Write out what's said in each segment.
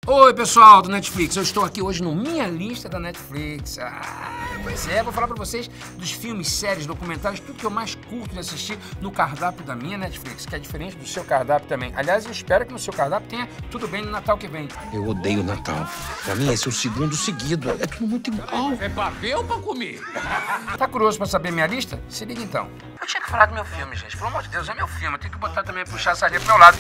Oi, pessoal do Netflix, eu estou aqui hoje no Minha Lista da Netflix. Pois é, vou falar pra vocês dos filmes, séries, documentários, tudo que eu mais curto de assistir no cardápio da minha Netflix, que é diferente do seu cardápio também. Aliás, eu espero que no seu cardápio tenha Tudo Bem no Natal que vem. Eu odeio Natal. Pra mim, esse é o segundo seguido. É tudo muito igual. É pra ver ou pra comer? Tá curioso pra saber minha lista? Se liga então. Eu tinha que falar do meu filme, gente. Pelo amor de Deus, é meu filme. Eu tenho que botar também, puxar a sardinha pro meu lado.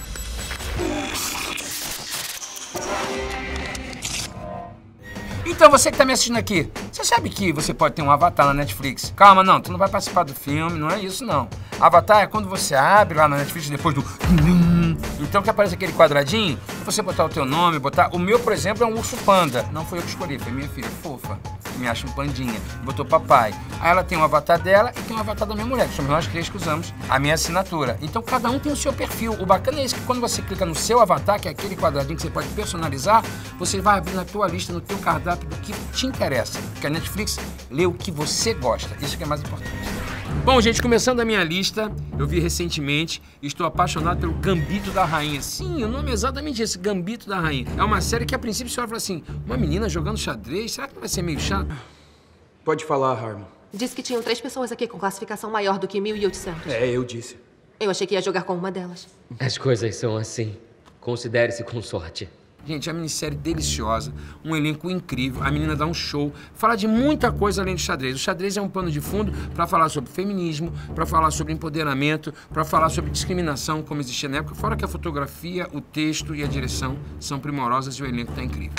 Então, você que tá me assistindo aqui, você sabe que você pode ter um avatar na Netflix? Calma, não, tu não vai participar do filme, não é isso, não. Avatar é quando você abre lá na Netflix depois do... Então, que aparece aquele quadradinho, você botar o teu nome, botar... O meu, por exemplo, é um urso panda. Não foi eu que escolhi, foi minha filha fofa. Que me acha um pandinha. Botou papai. Aí ela tem um avatar dela e tem um avatar da minha mulher, que somos nós três que usamos a minha assinatura. Então, cada um tem o seu perfil. O bacana é isso, que quando você clica no seu avatar, que é aquele quadradinho que você pode personalizar, você vai abrir na tua lista, no teu cardápio do que te interessa. Porque a Netflix lê o que você gosta. Isso que é mais importante. Bom, gente, começando a minha lista, eu vi recentemente, estou apaixonado pelo Gambito da Rainha. Sim, o nome é exatamente esse, Gambito da Rainha. É uma série que, a princípio, você olha e fala assim, uma menina jogando xadrez, será que não vai ser meio chato? Pode falar, Harmon. Disse que tinham 3 pessoas aqui com classificação maior do que 1.800. É, eu disse. Eu achei que ia jogar com uma delas. As coisas são assim. Considere-se com sorte. Gente, a minissérie deliciosa, um elenco incrível, a menina dá um show, fala de muita coisa além do xadrez. O xadrez é um pano de fundo para falar sobre feminismo, para falar sobre empoderamento, para falar sobre discriminação, como existia na época, fora que a fotografia, o texto e a direção são primorosas e o elenco tá incrível.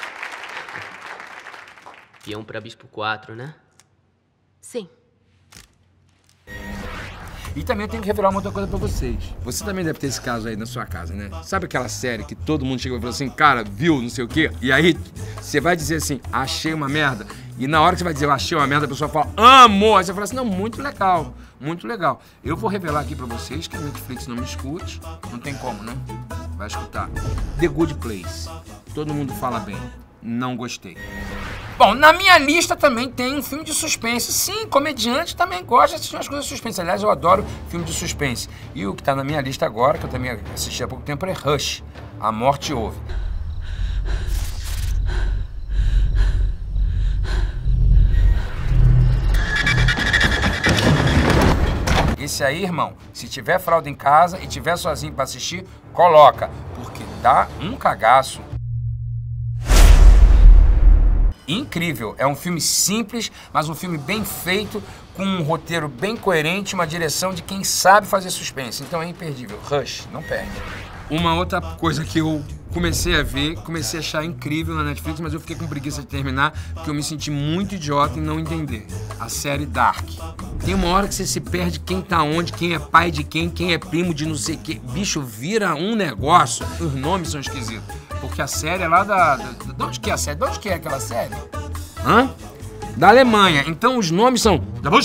Peão pra bispo 4, né? Sim. E também eu tenho que revelar uma outra coisa pra vocês. Você também deve ter esse caso aí na sua casa, né? Sabe aquela série que todo mundo chega e fala assim, cara, viu, não sei o quê? E aí você vai dizer assim, achei uma merda. E na hora que você vai dizer, eu achei uma merda, a pessoa fala, amo! Aí você fala assim, não, muito legal, muito legal. Eu vou revelar aqui pra vocês que a Netflix não me escute. Não tem como, né? Vai escutar. The Good Place. Todo mundo fala bem. Não gostei. Bom, na minha lista também tem um filme de suspense. Sim, comediante também gosta de assistir umas coisas de suspense. Aliás, eu adoro filme de suspense. E o que tá na minha lista agora, que eu também assisti há pouco tempo, é Rush, A Morte Ouve. Esse aí, irmão, se tiver fralda em casa e tiver sozinho pra assistir, coloca, porque dá um cagaço. Incrível, é um filme simples, mas um filme bem feito, com um roteiro bem coerente, uma direção de quem sabe fazer suspense. Então é imperdível. Rush, não perde. Uma outra coisa que eu comecei a ver, comecei a achar incrível na Netflix, mas eu fiquei com preguiça de terminar, porque eu me senti muito idiota em não entender. A série Dark. Tem uma hora que você se perde quem tá onde, quem é pai de quem é primo de não sei o quê. Bicho, vira um negócio. Os nomes são esquisitos. Porque a série é lá de onde que é a série? De onde que é aquela série? Hã? Da Alemanha. Então os nomes são...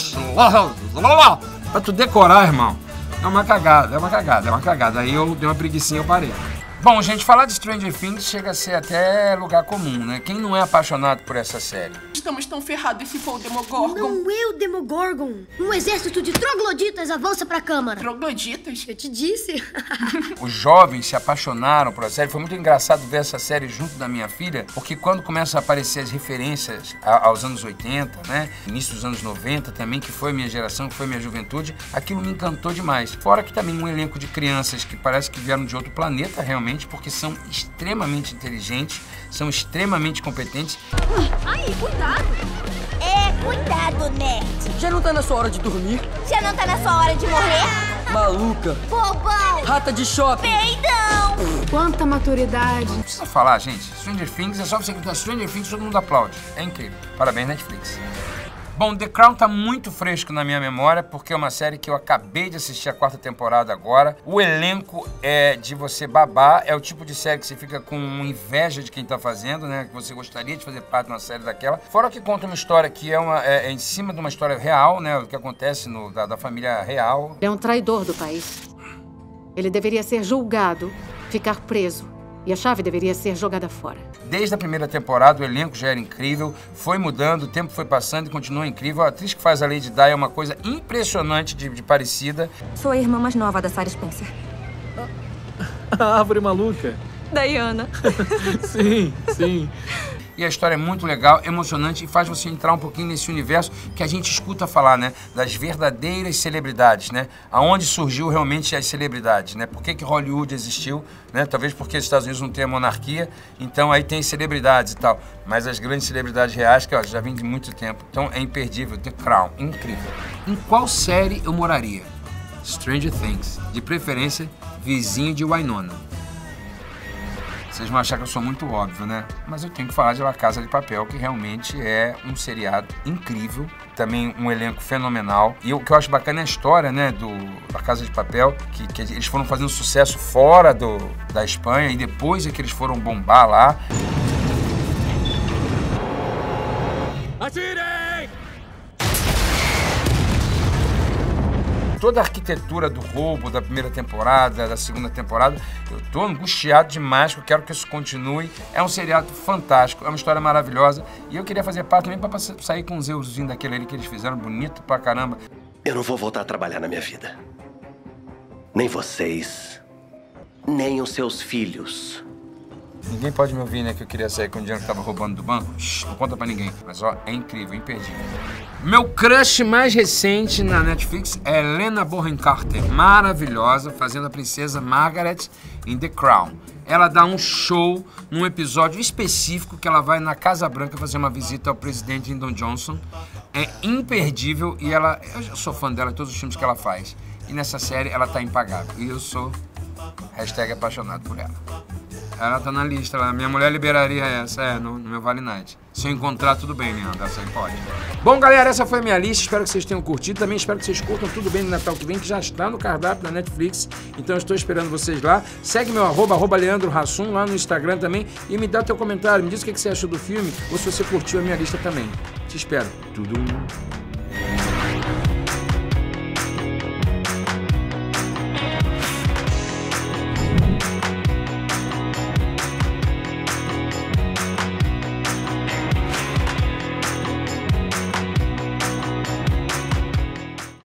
Pra tu decorar, irmão. É uma cagada, é uma cagada, é uma cagada. Aí eu dei uma preguicinha e eu parei. Bom, gente, falar de Stranger Things chega a ser até lugar comum, né? Quem não é apaixonado por essa série? Estamos tão ferrados se for o Demogorgon. Não é o Demogorgon. Um exército de trogloditas avança pra Câmara. Trogloditas? Eu te disse. Os jovens se apaixonaram por a série. Foi muito engraçado ver essa série junto da minha filha, porque quando começam a aparecer as referências aos anos 80, né? Início dos anos 90 também, que foi minha geração, que foi minha juventude, aquilo me encantou demais. Fora que também um elenco de crianças que parece que vieram de outro planeta, realmente, porque são extremamente inteligentes, são extremamente competentes. Ai, cuidado. Cuidado, nerd. Já não tá na sua hora de dormir? Já não tá na sua hora de morrer? Maluca. Bobão. Rata de shopping. Peidão. Quanta maturidade. Não precisa falar, gente. Stranger Things, é só você gritar Stranger Things, todo mundo aplaude. É incrível. Parabéns, Netflix. Bom, The Crown tá muito fresco na minha memória, porque é uma série que eu acabei de assistir a 4ª temporada agora. O elenco é de você babar, é o tipo de série que você fica com inveja de quem tá fazendo, né? Que você gostaria de fazer parte de uma série daquela. Fora que conta uma história que é em cima de uma história real, né? O que acontece da família real. É um traidor do país. Ele deveria ser julgado, ficar preso. E a chave deveria ser jogada fora. Desde a primeira temporada, o elenco já era incrível, foi mudando, o tempo foi passando e continua incrível. A atriz que faz a Lady Di é uma coisa impressionante de parecida. Sou a irmã mais nova da Sarah Spencer. A árvore maluca. Diana. Sim, sim. E a história é muito legal, emocionante e faz você entrar um pouquinho nesse universo que a gente escuta falar, né? Das verdadeiras celebridades, né? Aonde surgiu realmente as celebridades, né? Por que Hollywood existiu, né? Talvez porque os Estados Unidos não tem a monarquia, então aí tem celebridades e tal. Mas as grandes celebridades reais, que ó, já vêm de muito tempo. Então é imperdível. The Crown, incrível. Em qual série eu moraria? Stranger Things. De preferência, vizinho de Winona. Vocês vão achar que eu sou muito óbvio, né? Mas eu tenho que falar de La Casa de Papel, que realmente é um seriado incrível. Também um elenco fenomenal. E o que eu acho bacana é a história, né, do La Casa de Papel, que eles foram fazendo sucesso fora da Espanha e depois é que eles foram bombar lá. Atirem! Toda a arquitetura do roubo da primeira temporada, da segunda temporada, eu tô angustiado demais, eu quero que isso continue. É um seriado fantástico, é uma história maravilhosa. E eu queria fazer parte também para sair com um Zeuzinho daquele ali que eles fizeram, bonito pra caramba. Eu não vou voltar a trabalhar na minha vida. Nem vocês, nem os seus filhos. Ninguém pode me ouvir, né, que eu queria sair com o dinheiro que tava roubando do banco. Shhh, não conta pra ninguém. Mas, ó, é incrível, imperdível. Meu crush mais recente na Netflix é Helena Bonham Carter. Maravilhosa, fazendo a princesa Margaret em The Crown. Ela dá um show num episódio específico que ela vai na Casa Branca fazer uma visita ao presidente Lyndon Johnson. É imperdível e ela... Eu já sou fã dela, todos os filmes que ela faz. E nessa série ela tá impagável. E eu sou... #apaixonado por ela. Ela tá na lista lá. Minha mulher liberaria essa, no meu Vale Night. Se eu encontrar, tudo bem, Leandro. Essa aí pode. Bom, galera, essa foi a minha lista. Espero que vocês tenham curtido. Também espero que vocês curtam Tudo Bem no Natal que vem, que já está no cardápio da Netflix. Então eu estou esperando vocês lá. Segue meu @, Leandro Hassum, lá no Instagram também. E me dá teu comentário. Me diz o que você achou do filme ou se você curtiu a minha lista também. Te espero. Tudo.